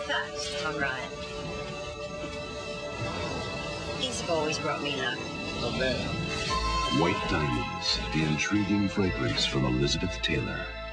First, all right. These have always brought me luck. Not bad. White Diamonds, the intriguing fragrance from Elizabeth Taylor.